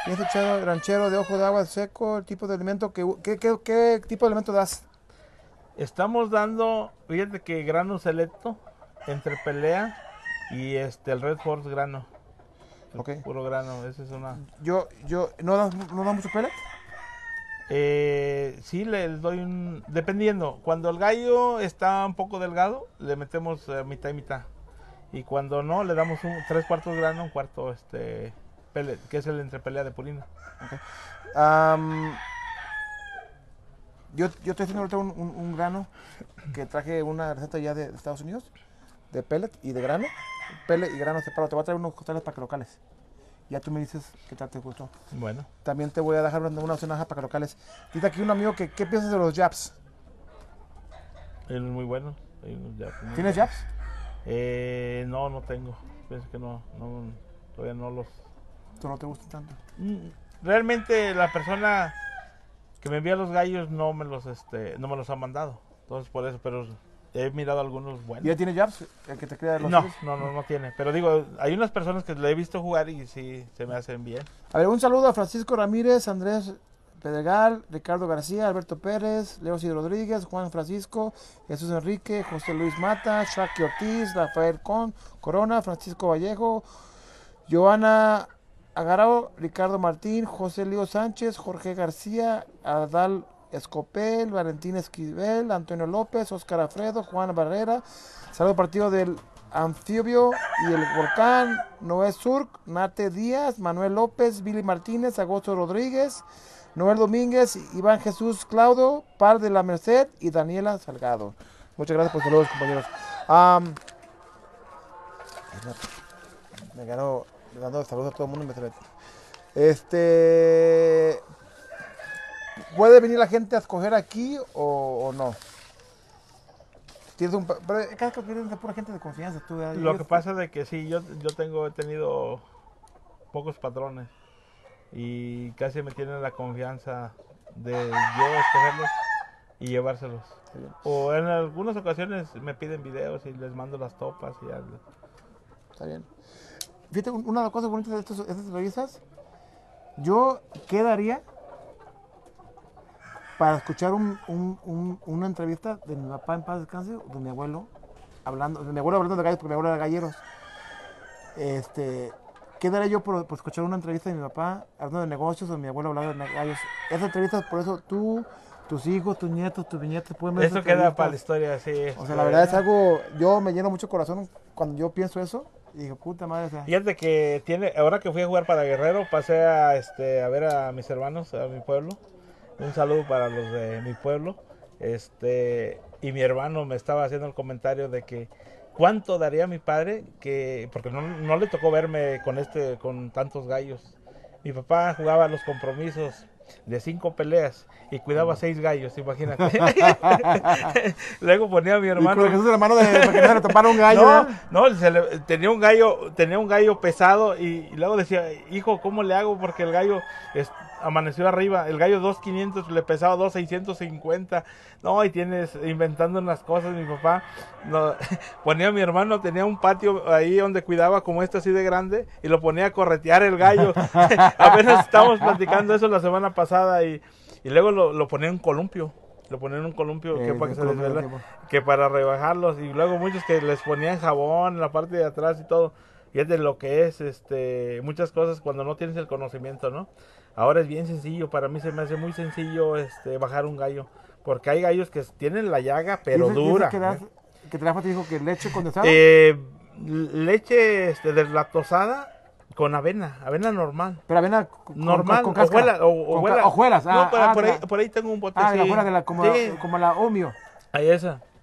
Y este ranchero de ojo de agua seco, el tipo de alimento, ¿qué tipo de alimento das? Estamos dando, fíjate que grano selecto, entre pelea y el Red Force grano. El Ok. puro grano, esa es una... ¿No da mucho pellet? Sí, les doy dependiendo, cuando el gallo está un poco delgado, le metemos mitad y mitad. Y cuando no, le damos 3/4 grano, un cuarto pellet, que es el entrepelea de purina. Okay. Yo estoy haciendo ahorita un grano que traje una receta ya de Estados Unidos, de pellet y de grano. Pellet y grano separado. Te voy a traer unos costales para que locales. Ya tú me dices qué tal te gustó. Bueno. También te voy a dejar una cenaja para que locales. Dice aquí un amigo que, ¿qué piensas de los jabs? Es muy bueno. ¿Tienes jabs? No tengo. Pienso que no, todavía no los... ¿Tú no te gustan tanto? Realmente la persona que me envía los gallos no me los ha mandado. Entonces por eso, pero he mirado algunos buenos. ¿Y ya tiene jabs? ¿El que te crea los No hijos? no tiene. Pero digo, hay unas personas que le he visto jugar y sí se me hacen bien. A ver, un saludo a Francisco Ramírez, Andrés Pedregal, Ricardo García, Alberto Pérez, Leo Cid Rodríguez, Juan Francisco, Jesús Enrique, José Luis Mata, Shaki Ortiz, Rafael Corona, Francisco Vallejo, Joana Agarao, Ricardo Martín, José Lío Sánchez, Jorge García, Adal Escopel, Valentín Esquivel, Antonio López, Óscar Alfredo, Juan Barrera, saludo partido del Anfibio y el Volcán, Noé Surc, Nate Díaz, Manuel López, Billy Martínez, Agosto Rodríguez, Noel Domínguez, Iván Jesús Claudio, Par de la Merced y Daniela Salgado. Muchas gracias por sus saludos, compañeros. Me ganó dando saludos a todo el mundo. ¿Puede venir la gente a escoger aquí o no? Tienes pero cada que tienes pura gente de confianza. Lo que pasa es de que sí, yo he tenido pocos patrones y casi me tienen la confianza de yo escogerlos y llevárselos. O en algunas ocasiones me piden videos y les mando las topas y algo. Está bien. Fíjate, una de las cosas bonitas de estas entrevistas, yo quedaría para escuchar una entrevista de mi papá en paz descanse, de mi abuelo hablando de gallos, porque mi abuelo era galleros. ¿Qué daré yo por escuchar una entrevista de mi papá hablando de negocios o de mi abuelo hablando de gallos? Esas entrevistas, por eso tú, tus hijos, tus nietos, tus bisnietos pueden ver. Eso queda para la historia, sí. O sea, la verdad es algo, yo me lleno mucho el corazón cuando yo pienso eso. Y digo, puta madre. O sea. Fíjate que ahora que fui a jugar para Guerrero, pasé a ver a mis hermanos, a mi pueblo. Un saludo para los de mi pueblo. Y mi hermano me estaba haciendo el comentario de que cuánto daría mi padre, porque no le tocó verme con tantos gallos. Mi papá jugaba los compromisos de 5 peleas y cuidaba 6 gallos, imagínate. Luego ponía a mi hermano. Y con Jesús, hermano, para que no se le topara un gallo. Tenía un gallo pesado y luego decía, hijo, ¿cómo le hago? Porque el gallo amaneció arriba, el gallo 2,500 le pesaba 2,650. No, y tienes inventando unas cosas. Mi papá ponía a mi hermano, tenía un patio ahí donde cuidaba como así de grande y lo ponía a corretear el gallo. Apenas estábamos platicando eso la semana pasada y luego lo ponía en un columpio. Lo ponían en un columpio que para rebajarlos, y luego muchos que les ponían jabón en la parte de atrás y todo. Y es de lo que es muchas cosas cuando no tienes el conocimiento, ¿no? Ahora es bien sencillo, para mí se me hace muy sencillo bajar un gallo, porque hay gallos que tienen la llaga pero dura. ¿Que te dijo que leche condensada? Leche deslactosada con avena normal. Pero avena normal, con cáscara. Hojuelas. No, por ahí tengo un bote. Como la Omio. Ahí esa.